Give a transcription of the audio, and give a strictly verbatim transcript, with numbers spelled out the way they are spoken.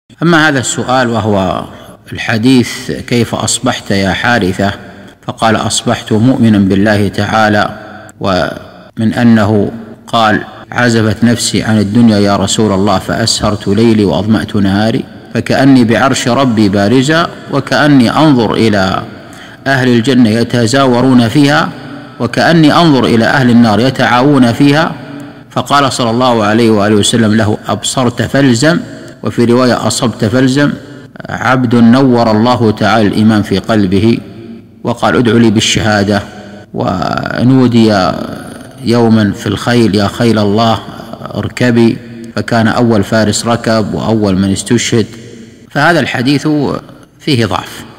أما هذا السؤال وهو الحديث: كيف أصبحت يا حارثة؟ فقال: أصبحت مؤمنا بالله تعالى، ومن أنه قال: عزفت نفسي عن الدنيا يا رسول الله فأسهرت ليلي وأظمأت نهاري، فكأني بعرش ربي بارزا، وكأني أنظر إلى أهل الجنة يتزاورون فيها، وكأني أنظر إلى أهل النار يتعاون فيها. فقال صلى الله عليه وآله وسلم له: أبصرت فالزم، وفي رواية: أصبت فالزم. عبد نور الله تعالى الإيمان في قلبه وقال: ادع لي بالشهادة. ونودي يوما في الخيل: يا خيل الله اركبي، فكان أول فارس ركب وأول من استشهد. فهذا الحديث فيه ضعف.